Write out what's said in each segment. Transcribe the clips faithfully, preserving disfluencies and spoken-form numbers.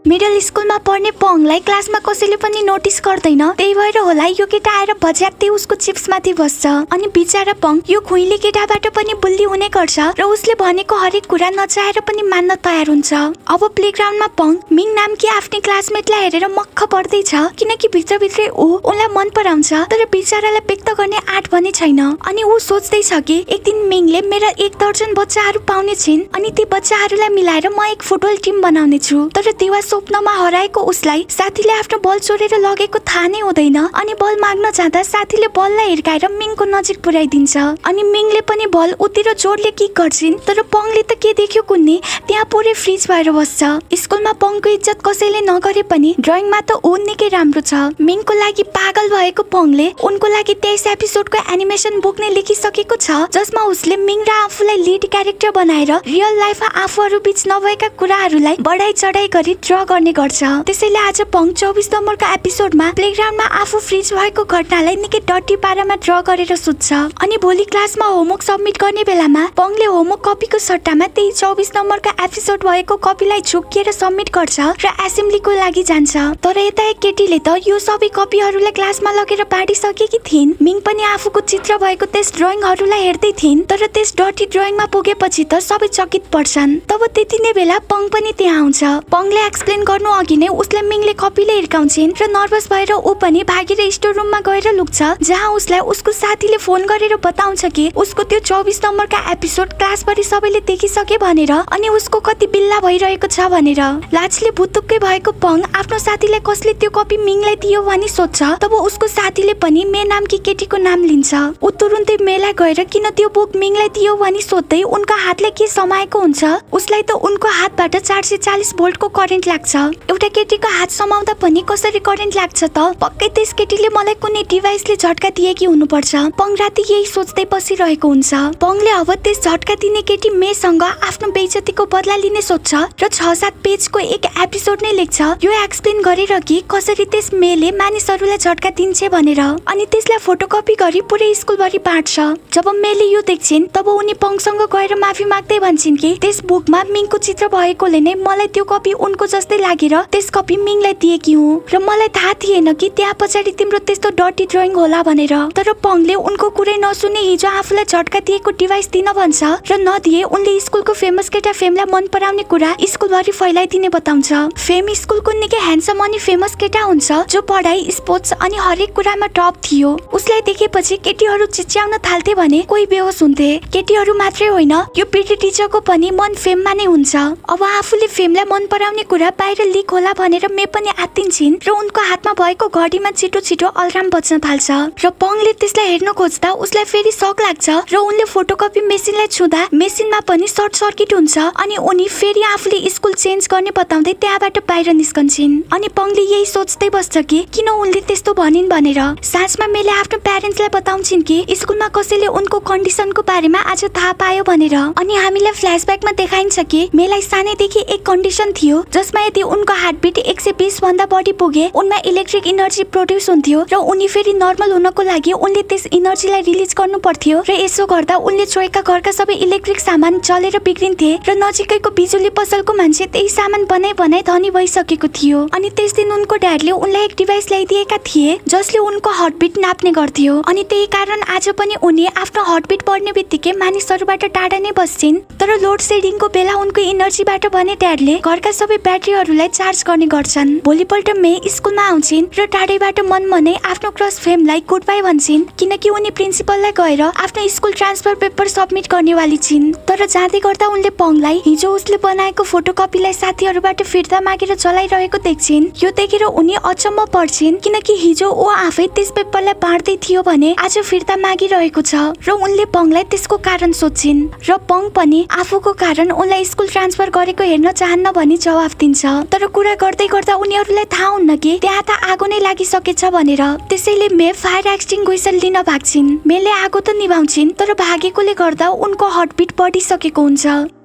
Middle स्कुलमा पढ्ने पङलाई क्लासमा कसैले पनि नोटिस गर्दैन। त्यही भएर होला यो केटा आएर भज्याक्दै उसको चिप्स माथि बस्छ। अनि बिचारा पङ यो खुइली केटाबाट पनि बुल्ली हुने गर्छ र उसले भनेको हरेक कुरा नचाहेर पनि मान्न तयार हुन्छ। अब प्लेग्राउन्डमा पङ मिङ नामकी आफ्नै क्लासमेटलाई हेरेर मक्ख पर्दैछ किनकि भित्रभित्रै ऊ उनलाई मन पराउँछ तर बिचारालाई व्यक्त गर्ने आँट भने छैन। अनि ऊ सोच्दैछ कि एक दिन मिङले मेरा एक दर्जन बच्चाहरू पाउने छिन् अनि ती बच्चाहरूलाई मिलाएर म एक फुटबल टिम बनाउने छु। तर देवा स्वप्नमा हराएको उसलाई साथीले आफ्नो बल चोरेर लगेको थाहा नै हुँदैन अनि बल माग्न जाँदा साथीले बललाई हिर्काएर मिङको नजिक पुर्याइदिन्छ अनि मिङले पनि बल उतिर जोडले किक गर्छिन् तर पङले त के देख्यो कुन्नी त्यहाँ पुरै फ्रिज भएर बस्छ। स्कुलमा पङको इज्जत कसैले नगरे पनि ड्रइङमा त ऊ निकै राम्रो छ। मिङको लागि पागल भएको पङले उनको लागि तेइस एपिसोडको एनिमेसन बुक नै लेखिसकेको छ जसमा उसले मिङ र आफूलाई लिड क्यारेक्टर बनाएर रियल लाइफमा आफूहरू बीच नभएका कुराहरूलाई बढाइ चढाइ गरी ड्र गर्ने गर्छ। त्यसैले आज पङ चौबिस नम्बरको एपिसोडमा प्लेग्राउन्डमा आफू फ्रिज भएको घटनालाई निकै डटी पारामा ड्र गरेर सुत्छ। अनि भोलि क्लासमा होमवर्क सबमिट गर्ने बेलामा पङले होमवर्क कपीको सट्टामा त्यही चौबिस नम्बरको एपिसोड भएको कपीलाई झुक्किएर सबमिट गर्छ र एसेम्ब्लीको लागि जान्छ। तर यता एक केटीले त यो सबै कपीहरूलाई क्लासमा लगेर बाँडिसकेकी थिइन्। मिङ पनि आफूको चित्र भएको त्यस ड्रइङहरूलाई हेर्दै थिइन् तर त्यस डटी ड्रइङमा पुगेपछि त सबै चकित पर्छन्। तब त्यति नै बेला पङ पनि त्यहाँ आउँछ। पङले एक्सप्लेन गर्नु अघि नै उसलाई मिङले कपीले हिर्काउँछिन् र नर्भस भएर ऊ पनि भागेर स्टोर रुममा गएर लुक्छ जहाँ उसलाई उसको साथीले फोन गरेर बताउँछ कि उसको त्यो चौबिस नम्बरका एपिसोड क्लासभरि सबैले देखिसके भनेर अनि उसको कति बिल्ला भइरहेको छ भनेर। लाजले भुतुक्कै भएको पङ आफ्नो साथीलाई कसले त्यो कपी मिङलाई दियो भनी सोध्छ। तब उसको साथीले पनि मे नामकी केटीको नाम लिन्छ। ऊ तुरुन्तै मेलाई गएर किन त्यो बुक मिङलाई दियो भनी सोध्दै उनको हातले के समाएको हुन्छ उसलाई त उनको हातबाट चार सय चालिस भोल्टको करेन्ट लाग्छ। एउटा केटीको हात समाउँदा पनि कसरी करेन्ट लाग्छ त पक्कै त्यस केटीले मलाई कुनै डिभाइसले झट्का दिएकी हुनुपर्छ। पङ राति यही सोच्दै बसिरहेको हुन्छ। पङले अब त्यस झट्का दिने केटी मेसँग आफ्नो बेइज्जतीको बदला लिने सोच्छ र छ सात पेजको एक एपिसोड नै लेख्छ यो एक्सप्लेन गरेर कि कसरी त्यस मेले मानिसहरूलाई झट्का दिन्छ भनेर अनि त्यसलाई फोटोकपी गरी पुरै स्कुलभरि बाँड्छ। जब मेले यो देख्छिन् तब उनी पङसँग गएर माफी माग्दै भन्छन् कि त्यस बुकमा मिङको चित्र भएकोले नै मलाई त्यो कपी उनको जस्तै लागेर त्यस कपी मिङलाई दिएकी हुँ र मलाई थाहा थिएन कि त्यहाँ पछाडि तिम्रो त्यस्तो डटी ड्रइङ होला भनेर। तर पङले उनको कुरै नसुने हिजो आफूलाई झट्का दिएको डिभाइस दिन भन्छ र नदिए उनले स्कुलको फेमस केटा फेमलाई मन पराउने कुरा स्कुलभरि फैलाइदिने बताउँछ। फेम स्कुलको निकै ह्यान्डसम अनि फेमस केटा हुन्छ जो पढाइ स्पोर्ट्स अनि हरेक कुरामा टप थियो। उसलाई देखेपछि केटीहरू चिच्याउन थाल्थे भने कोही बेहोस हुन्थे। केटीहरू मात्रै होइन यो पिटी टिचरको पनि मन फेममा नै हुन्छ। अब आफूले फेमलाई मन पराउने कुरा बाहिर लिक होला भनेर मे पनि आत्तिन्छिन् र उनको हातमा भएको घडीमा छिटो छिटो अलार्म बज्न थाल्छ र पङले त्यसलाई हेर्न खोज्दा उसलाई फेरि शक लाग्छ र उनले फोटोकपी मेसिनलाई छुँदा मेसिनमा पनि सर्ट सर्किट हुन्छ अनि उनी फेरि आफूले स्कुल चेन्ज गर्ने बताउँदै त्यहाँबाट बाहिर निस्कन्छन्। अनि पङले यही सोच्दै बस्छ कि किन उनले त्यस्तो भनिन् भनेर। साँझमा मेले आफ्नो प्यारेन्ट्सलाई बताउँछिन् कि स्कुलमा कसैले उनको कन्डिसनको बारेमा आज थाहा पायो भनेर। अनि हामीलाई फ्ल्यासब्याकमा देखाइन्छ कि मेलाई सानैदेखि एक कन्डिसन थियो जसमा यदि उनको हार्टबिट एक सय बीस भन्दा बढी पुगे उनमा इलेक्ट्रिक इनर्जी प्रोड्युस हुन्थ्यो र उनी फेरि नर्मल हुनको लागि उनले त्यस इनर्जीलाई रिलिज गर्नु पर्थ्यो र यसो गर्दा उनले छोएका घरका सबै इलेक्ट्रिक सामान चलेर बिग्रिन्थे र नजिकैको बिजुली पसलको मान्छे त्यही सामान बनाइ बनाइ धनी भइसकेको थियो। अनि त्यस दिन उनको ड्याडले उनलाई एक डिभाइस ल्याइदिएका थिए जसले उनको हार्टबिट नाप्ने गर्थ्यो अनि त्यही कारण आज पनि उनी आफ्नो हार्टबिट बढ्ने बित्तिकै मानिसहरूबाट टाढा नै बस्छिन्। तर लोड सेडिङको बेला उनको इनर्जीबाट भने ड्याडले घरका सबै ब्याट्रीहरूलाई चार्ज गर्ने गर्छन्। भोलिपल्ट मे स्कुलमा आउँछिन् र टाढैबाट मनमनै आफ्नो क्रस फेमलाई गुड बाई भन्छन् किनकि उनी प्रिन्सिपललाई गएर आफ्नो स्कुल ट्रान्सफर पेपर सबमिट गर्नेवाली छिन्। तर जाँदै गर्दा उनले पङलाई हिजो उसले बनाएको फोटोकपीलाई साथीहरूबाट फिर्ता मागेर चलाइरहेको देख्छिन्। यो देखेर उनी अचम्म पर्छिन् किनकि हिजो ऊ आफै त्यस पेपरलाई बाँड्दै थियो भने आज फिर्ता मागिरहेको छ र उनले पङलाई त्यसको कारण सोध्छिन् र पङ पनि आफूको कारण उनलाई स्कुल ट्रान्सफर गरेको हेर्न चाहन्न भनी जवाफ दिन्छ। तर कुरा गर्दै गर्दा उनीहरूलाई थाहा हुन्न कि त्यहाँ त आगो नै लागिसकेछ भनेर। त्यसैले मे फायर एक्सटिङ्ग्विसर लिन भाग्छिन्। मेले आगो त निभाउँछिन् तर भागेकोले गर्दा उनको हार्टबिट बढिसकेको हुन्छ।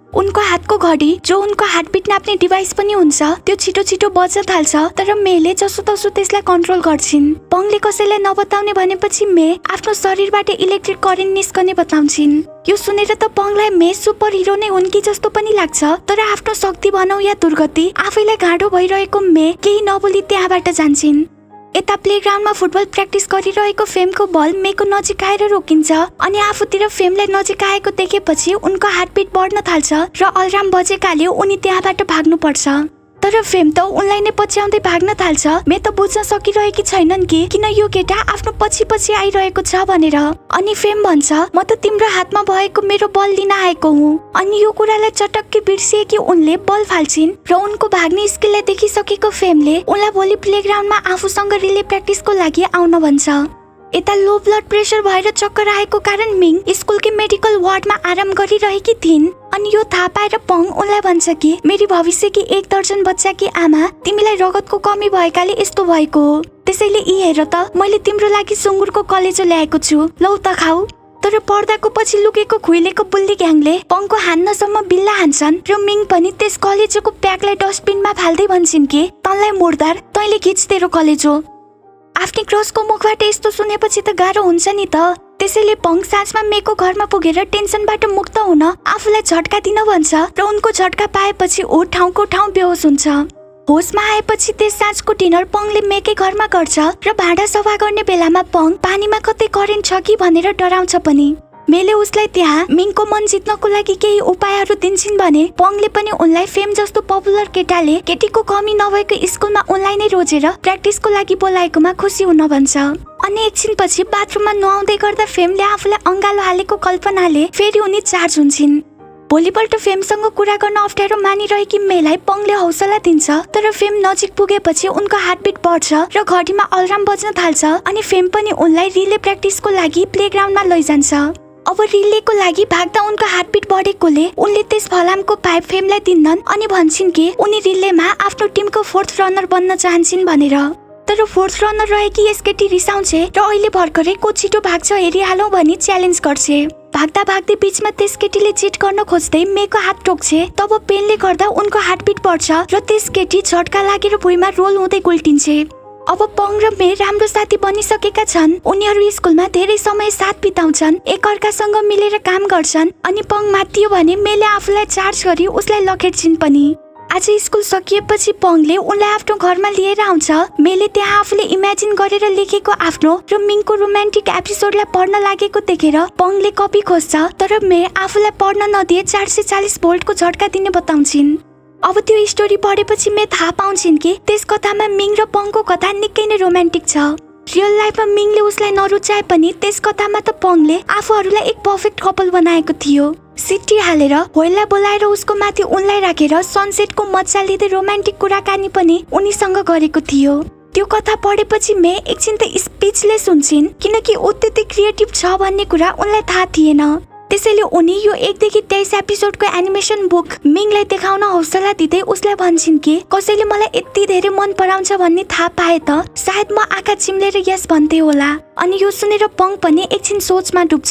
उनको हातको घडी जो उनको हार्टबिट नाप्ने डिभाइस पनि हुन्छ त्यो छिटो छिटो बज्न थाल्छ, तर मेले जसो तसो त्यसलाई कन्ट्रोल गर्छिन्। पङले कसैलाई नबताउने भनेपछि मे आफ्नो शरीरबाट इलेक्ट्रिक करेन्ट निस्कने बताउँछिन्। यो सुनेर त पङलाई मे सुपर हिरो नै हुन् कि जस्तो पनि लाग्छ, तर आफ्नो शक्ति भनौँ या दुर्गति आफैलाई गाढो भइरहेको मे केही नबोली त्यहाँबाट जान्छिन्। यता प्लेग्राउन्डमा फुटबल प्र्याक्टिस गरिरहेको फेमको बल मेको नजिक आएर रोकिन्छ अनि आफूतिर फेमलाई नजिक आएको देखेपछि उनको हार्टबिट बढ्न थाल्छ र अलार्म बजेकाले उनी त्यहाँबाट भाग्नु पर्छ। तर फेम त उनलाई नै पछ्याउँदै भाग्न थाल्छ। मे त बुझ्न सकिरहेकी छैनन् कि किन यो केटा आफ्नो पछि पछि आइरहेको छ भनेर। अनि फेम भन्छ म त तिम्रो हातमा भएको मेरो बल लिन आएको हुँ। अनि यो कुरालाई चटक्कै बिर्सिए कि उनले बल फाल्छिन् र उनको भाग्ने स्किललाई देखिसकेको फेमले उनलाई भोलि प्लेग्राउन्डमा आफूसँग रिले प्र्याक्टिसको लागि आउन भन्छ। यता लो ब्लड प्रेसर भएर चक्कर आएको कारण मिङ स्कुलकै मेडिकल वार्डमा आराम गरिरहेकी थिइन्। अनि यो थाहा पाएर पङ उनलाई भन्छ कि मेरी भविष्यकी एक दर्जन बच्चाकी आमा तिमीलाई रगतको कमी भएकाले यस्तो भएको हो, त्यसैले यी हेर त मैले तिम्रो लागि सुँगुरको कलेजो ल्याएको छु, लौ त खाऊ। तर पर्दाको पछि लुकेको खुइलेको बुल्ली ग्याङले पङको हान्नसम्म बिल्ला हान्छन् र मिङ पनि त्यस कलेजोको प्याकलाई डस्टबिनमा फाल्दै भन्छन् कि तँलाई मुर्दार, तैँले खिच तेरो कलेजो। आफ्नै क्रसको मुखबाट यस्तो सुनेपछि त गाह्रो हुन्छ नि त। त्यसैले पङ साँझमा मेको घरमा पुगेर टेन्सनबाट मुक्त हुन आफूलाई झट्का दिन भन्छ र उनको झट्का पाएपछि ऊ ठाउँको ठाउँ बेहोस हुन्छ। होसमा आएपछि त्यस साँझको डिनर पङले मेकै घरमा गर्छ र भाँडा सफा गर्ने बेलामा पङ पानीमा कतै करेन्ट छ कि भनेर डराउँछ पनि। मेले उसलाई त्यहाँ मिङको मन जित्नको लागि केही उपायहरू दिन्छन् भने पङले पनि उनलाई फेम जस्तो पपुलर केटाले केटीको कमी नभएको स्कुलमा उनलाई नै रोजेर प्र्याक्टिसको लागि बोलाएकोमा खुसी हुन भन्छ। अनि एकछिनपछि बाथरुममा नुहाउँदै गर्दा फेमले आफूलाई अँगालो हालेको कल्पनाले फेरि उनी चार्ज हुन्छन्। भोलिपल्ट फेमसँग कुरा गर्न अप्ठ्यारो मानिरहेकी मेलाई पङले हौसला दिन्छ, तर फेम नजिक पुगेपछि उनको हार्टबिट बढ्छ र घडीमा अलार्म बज्न थाल्छ अनि फेम पनि उनलाई रिले प्र्याक्टिसको लागि प्लेग्राउन्डमा लैजान्छ। अब रिलेको लागि भाग्दा उनको हार्टबिट बढेकोले उनले त्यस फलामको पाइप फेमलाई दिन्नन् अनि भन्छन् कि उनी रिलेमा आफ्नो टिमको फोर्थ रनर बन्न चाहन्छन् भनेर। तर फोर्थ रनर रहेकी यस केटी रिसाउँछे र अहिले भर्खरै को छिटो भाग्छ हेरिहालौँ भनी च्यालेन्ज गर्छे। भाग्दा भाग्दै बीचमा त्यस केटीले चिट गर्न खोज्दै मेको हात टोक्छे। तब पेनले गर्दा उनको हार्टबिट बढ्छ र त्यस केटी झट्का लागेर भुइँमा रोल हुँदै गुल्टिन्छे। अब पङ र मे राम्रो साथी बनिसकेका छन्। उनीहरू स्कुलमा धेरै समय साथ बिताउँछन्, एकअर्कासँग मिलेर काम गर्छन्। अनि पङ मातियो भने मेले आफूलाई चार्ज गरी उसलाई लखेट्छिन् पनि। आज स्कुल सकिएपछि पङले उनलाई आफ्नो घरमा लिएर आउँछ। मेले त्यहाँ आफूले इमेजिन गरेर लेखेको आफ्नो र मिङको रोमान्टिक एपिसोडलाई पढ्न लागेको देखेर पङले कपी खोज्छ, तर मे आफूलाई पढ्न नदिए चार सय चालिस भोल्टको झट्का दिने बताउँछिन्। अब त्यो स्टोरी पढेपछि मे थाहा पाउँछिन् कि त्यस कथामा मिङ र पङको कथा निकै नै रोमान्टिक छ। रियल लाइफमा मिङले उसलाई नरुचाए पनि त्यस कथामा त पङले आफूहरूलाई एक पर्फेक्ट कपल बनाएको थियो। सिटी हालेर होइललाई बोलाएर उसको माथि उनलाई राखेर सनसेटको मजा लिँदै रोमान्टिक कुराकानी पनि उनीसँग गरेको थियो। त्यो कथा पढेपछि मे एकछिन त स्पिचलेस हुन्छन्, किनकि ऊ त्यति क्रिएटिभ छ भन्ने कुरा उनलाई थाहा थिएन। त्यसैले उनी यो एकदेखि तेइस एपिसोडको एनिमेसन बुक मिङलाई देखाउन हौसला दिँदै उसलाई भन्छन् कि कसैले मलाई यति धेरै मन पराउँछ भन्ने थाहा पाए त सायद म आँखा चिम्लेर यस भन्थे होला। अनि यो सुनेर पङ पनि एकछिन सोचमा डुब्छ।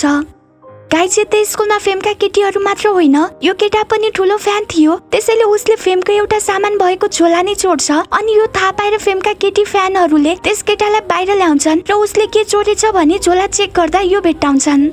गाइज यता स्कुलमा फेमका केटीहरू मात्र होइन, यो केटा पनि ठुलो फ्यान थियो। त्यसैले उसले फेमको एउटा सामान भएको झोला नै चोर्छ। अनि यो थाहा पाएर फेमका केटी फ्यानहरूले त्यस केटालाई बाहिर ल्याउँछन् र उसले के चोरेछ भने झोला चेक गर्दा यो भेट्टाउँछन्।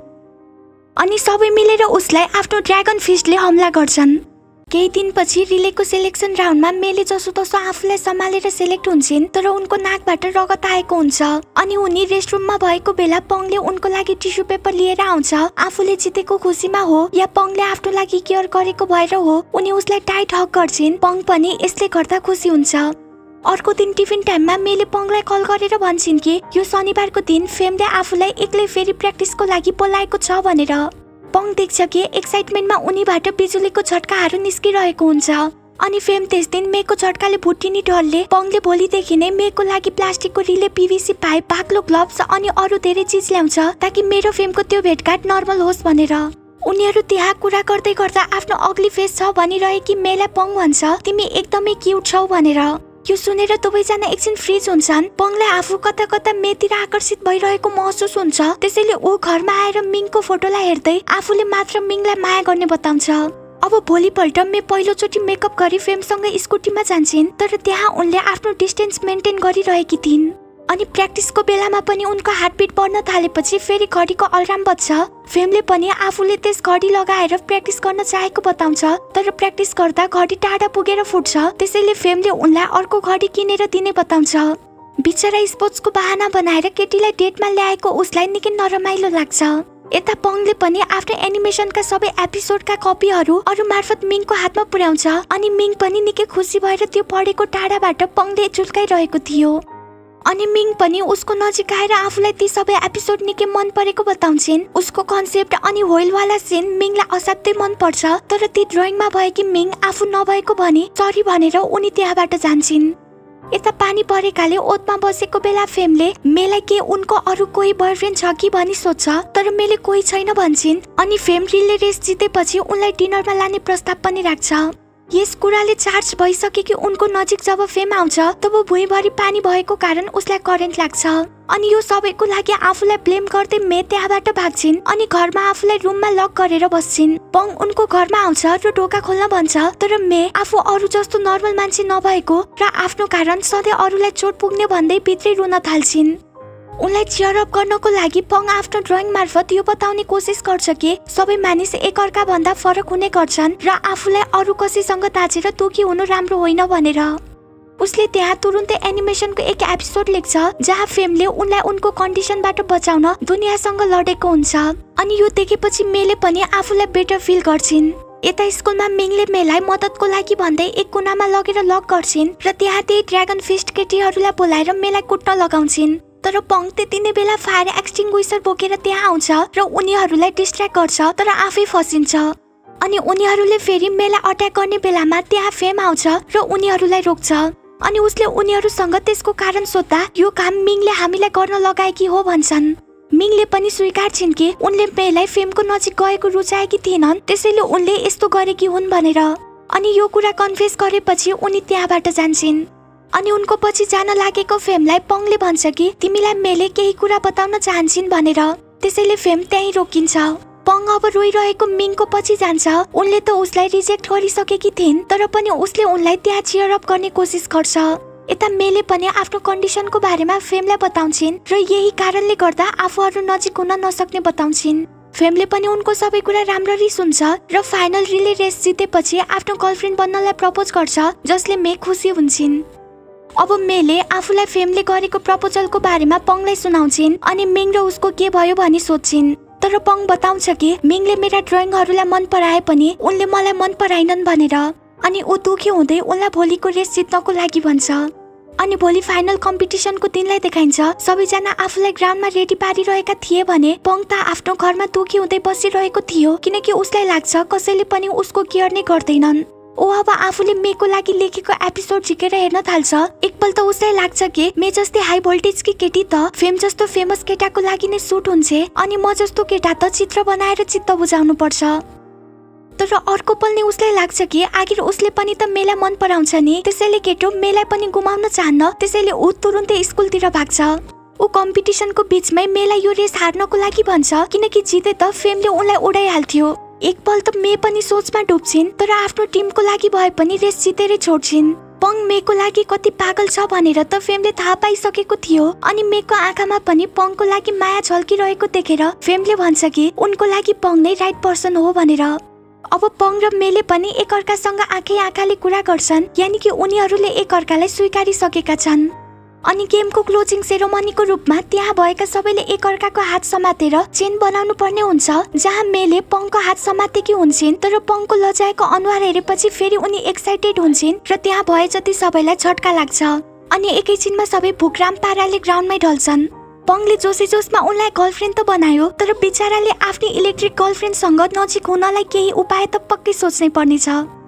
अनि सबै मिलेर उसलाई आफ्नो ड्रागन फिस्टले हमला गर्छन्। केही दिनपछि रिलेको सिलेक्सन राउन्डमा मेले जसो तसो आफूलाई सम्हालेर सेलेक्ट हुन्छन्, तर उनको नाकबाट रगत आएको हुन्छ। अनि उनी रेस्टरुममा भएको बेला पङले उनको लागि टिस्यु पेपर लिएर आउँछ। आफूले जितेको खुसीमा हो या पङले आफ्नो लागि केयर गरेको भएर हो, उनी उसलाई टाइट हग गर्छिन्। पङ पनि यसले गर्दा खुसी हुन्छ। अर्को दिन टिफिन टाइममा मेले पङलाई कल गरेर भन्छन् कि यो शनिबारको दिन फेमले आफूलाई एक्लै फेरि प्र्याक्टिसको लागि बोलाएको छ भनेर। पङ देख्छ कि एक्साइटमेन्टमा उनीबाट बिजुलीको झट्काहरू निस्किरहेको हुन्छ। अनि फेम त्यस दिन मेको झट्काले भुटिने डरले पङले भोलिदेखि नै मेको लागि प्लास्टिकको रिले, पीवीसी पाइप, बाक्लो ग्लोभ्स अनि अरू धेरै चिज ल्याउँछ ताकि मेरो फेमको त्यो भेटघाट नर्मल होस् भनेर। उनीहरू त्यहाँ कुरा गर्दै गर्दा आफ्नो अग्ली फेस छ भनिरहेकी मेलाई पङ भन्छ तिमी एकदमै क्युट छौ भनेर। यो सुनेर दुवैजना एकछिन फ्रिज हुन्छन्। पङलाई आफू कता कता मेतिर आकर्षित भइरहेको महसुस हुन्छ। त्यसैले ऊ घरमा आएर मिङको फोटोलाई हेर्दै आफूले मात्र मिङलाई माया गर्ने बताउँछ। अब भोलिपल्ट मे पहिलोचोटि मेकअप गरी फेमसँग स्कुटीमा जान्छन्, तर त्यहाँ उनले आफ्नो डिस्टेन्स मेन्टेन गरिरहेकी थिइन्। अनि प्र्याक्टिसको बेलामा पनि उनको हार्टबिट बढ्न थालेपछि फेरि घडीको अलार्म बज्छ। फेमले पनि आफूले त्यस घडी लगाएर प्र्याक्टिस गर्न चाहेको बताउँछ, तर प्र्याक्टिस गर्दा घडी टाढा पुगेर फुट्छ। त्यसैले फेमले उनलाई अर्को घडी किनेर दिने बताउँछ। बिचरा स्पोर्ट्सको बहाना बनाएर केटीलाई डेटमा ल्याएको उसलाई निकै नरमाइलो लाग्छ। यता पङले पनि आफ्नो एनिमेसनका सबै एपिसोडका कपीहरू अरू मार्फत मिङको हातमा पुर्याउँछ अनि मिङ पनि निकै खुसी भएर त्यो पढेको टाढाबाट पङले झुल्काइरहेको थियो। अनि मिङ पनि उसको नजिक आएर आफूलाई ती सबै एपिसोड निकै मन परेको बताउँछिन्। उसको कन्सेप्ट अनि होइलवाला सिन मिङलाई असाध्यै मन पर्छ, तर ती ड्रइङमा भएकी मिङ आफू नभएको भनी सरी भनेर उनी त्यहाँबाट जान्छन्। यता पानी परेकाले ओतमा बसेको बेला फेमले मेलाई के उनको अरू कोही बयफ्रेन्ड छ कि भनी सोध्छ, तर मेले कोही छैन भन्छन्। अनि फेम रिले रेस जितेपछि उनलाई डिनरमा लाने प्रस्ताव पनि राख्छ। यस कुराले चार्ज भइसकेकी उनको नजिक जब फेम आउँछ तब भुइँभरि पानी भएको कारण उसलाई करेन्ट लाग्छ। अनि यो सबैको लागि आफूलाई ब्लेम गर्दै मे त्यहाँबाट भाग्छिन् अनि घरमा आफूलाई रुममा लक गरेर बस्छिन्। पङ उनको घरमा आउँछ र ढोका खोल्न भन्छ, तर मे आफू अरू जस्तो नर्मल मान्छे नभएको र आफ्नो कारण सधैँ अरूलाई चोट पुग्ने भन्दै भित्रै रुन थाल्छिन्। उनलाई चियर अप गर्नको लागि पङ आफ्नो ड्रइङ मार्फत यो बताउने कोसिस गर्छ कि सबै मानिस एकअर्का भन्दा फरक हुने गर्छन् र आफूलाई अरू कसैसँग दाजेर दुखी हुनु राम्रो होइन भनेर। उसले त्यहाँ तुरुन्तै एनिमेसनको एक एपिसोड लेख्छ जहाँ फेमले उनलाई उनको कन्डिसनबाट बचाउन दुनियासँग लडेको हुन्छ। अनि यो देखेपछि मेले पनि आफूलाई बेटर फिल गर्छिन्। यता स्कुलमा मिङले मेलाई मद्दतको लागि भन्दै एक कुनामा लगेर लक गर्छिन् र त्यहाँ त्यही ड्र्यागन फिस्ट केटीहरूलाई बोलाएर मेलाई कुट्न लगाउँछिन्। तर पङ त्यति नै बेला फायर एक्सटिङ्ग्विसर बोकेर त्यहाँ आउँछ र उनीहरूलाई डिस्ट्र्याक्ट गर्छ, तर आफै फसिन्छ। अनि उनीहरूले फेरि मेलाई अट्याक गर्ने बेलामा त्यहाँ फेम आउँछ र उनीहरूलाई रोक्छ। अनि उसले उनीहरूसँग त्यसको कारण सोध्दा यो काम मिङले हामीलाई गर्न लगाएकी हो भन्छन्। मिङले पनि स्वीकार्छिन् कि उनले मेलाई फेमको नजिक गएको रुचाएकी थिएनन्, त्यसैले उनले यस्तो गरेकी हुन् भनेर। अनि यो कुरा कन्फेस गरेपछि उनी त्यहाँबाट जान्छन्। अनि उनको पछि जान लागेको फेमलाई पङले भन्छ कि तिमीलाई मेले केही कुरा बताउन चाहन्छन् भनेर। त्यसैले फेम त्यहीँ रोकिन्छ। पङ अब रोइरहेको मिङको पछि जान्छ। उनले त उसलाई रिजेक्ट गरिसकेकी थिइन्, तर पनि उसले उनलाई त्यहाँ चियर अप गर्ने कोसिस गर्छ। यता मेले पनि आफ्नो कन्डिसनको बारेमा फेमलाई बताउँछिन् र यही कारणले गर्दा आफूहरू नजिक हुन नसक्ने बताउँछिन्। फेमले पनि उनको सबै कुरा राम्ररी सुन्छ र फाइनल रिले रेस जितेपछि आफ्नो गर्लफ्रेन्ड बन्नलाई प्रपोज गर्छ, जसले मे खुसी हुन्छन्। अब मेले आफूलाई फेमले गरेको प्रपोजलको बारेमा पङलाई सुनाउँछिन् अनि मिङ र उसको के भयो भनी सोध्छिन्। तर पङ बताउँछ कि मिङले मेरा ड्रइङहरूलाई मन पराए पनि उनले मलाई मन पराइनन् भनेर। अनि ऊ दुखी हुँदै उनलाई भोलिको रेस जित्नको लागि भन्छ। अनि भोलि फाइनल कम्पिटिसनको दिनलाई देखाइन्छ। सबैजना आफूलाई ग्राउन्डमा रेडी पारिरहेका थिए भने पङ त आफ्नो घरमा दुखी हुँदै बसिरहेको थियो, किनकि उसलाई लाग्छ कसैले पनि उसको केयर नै गर्दैनन्। ऊ अब आफूले मेको लागि लेखेको एपिसोड झिकेर हेर्न थाल्छ। एकपल्ट उसलाई लाग्छ कि मे जस्तै हाई भोल्टेजकी केटी त फेम जस्तो फेमस केटाको लागि नै सुट हुन्छ अनि म जस्तो केटा त चित्र बनाएर चित्त बुझाउनु पर्छ। तर अर्को पल नै उसलाई लाग्छ कि आखिर उसले पनि त मेलाई मन पराउँछ नि, त्यसैले केटो मेलाई पनि गुमाउन चाहन्न। त्यसैले ऊ तुरुन्तै स्कुलतिर भाग्छ। ऊ कम्पिटिसनको बीचमै मेलाई यो रेस हार्नको लागि भन्छ, किनकि जिते त फेमले उनलाई उडाइहाल्थ्यो। एकपल्ट मे पनि सोचमा डुब्छिन्, तर आफ्नो टिमको लागि भए पनि रेस जितेरै छोड्छिन्। पङ मेको लागि कति पागल छ भनेर त फेमले थाहा पाइसकेको थियो। अनि मेको आँखामा पनि पङको लागि माया झल्किरहेको देखेर फेमले भन्छ कि उनको लागि पङ नै राइट पर्सन हो भनेर। अब पङ र मेले पनि एकअर्कासँग आँखै आँखाले कुरा गर्छन्, यानि कि उनीहरूले एकअर्कालाई स्वीकारिसकेका छन्। अनि गेमको क्लोजिङ सेरोमनीको रूपमा त्यहाँ भएका सबैले एकअर्काको हात समातेर चेन बनाउनु पर्ने हुन्छ, जहाँ मेले पङको हात समातेकी हुन्छन्। तर पङको लजाएको अनुहार हेरेपछि फेरि उनी एक्साइटेड हुन्छन् र त्यहाँ भए जति सबैलाई झट्का लाग्छ। अनि एकैछिनमा सबै भुकराम पाराले ग्राउन्डमै ढल्छन्। पङले जोसी जोसमा उनलाई गर्लफ्रेन्ड त बनायो, तर बिचाराले आफ्नी इलेक्ट्रिक गर्लफ्रेन्डसँग नजिक हुनलाई केही उपाय त पक्कै सोच्नै पर्नेछ।